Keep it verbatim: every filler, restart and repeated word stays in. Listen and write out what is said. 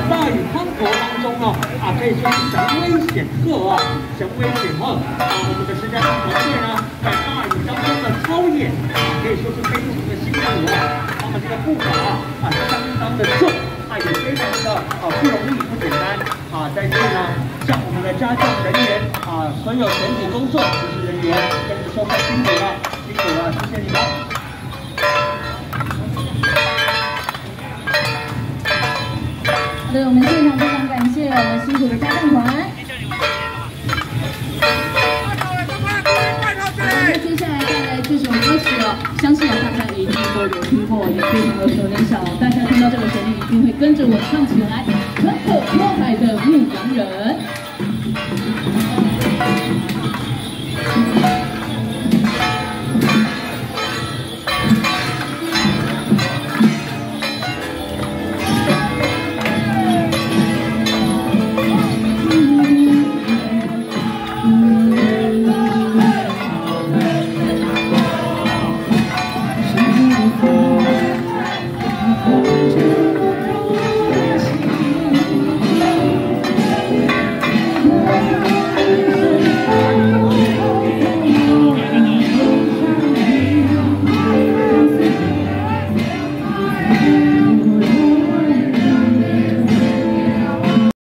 大雨滂沱当中呢，啊，可以说是神威显赫啊，神威显赫啊！我们的石家庄团队呢，在大雨当中的操演啊，可以说是非常的辛苦啊。他们这个步伐啊，相当的重，啊，也非常的啊不容易，不简单啊。在这呢，向我们的家教人员啊，所有全体公众、主持人员，跟着说声辛苦了，辛苦了，谢谢你们。 好的，我们现场非常感谢我们辛苦的家政团。那接下来带来这首歌曲哦，相信大家一定都有听过，也非常的熟能详。大家听到这个旋律，一定会跟着我唱起来，很火。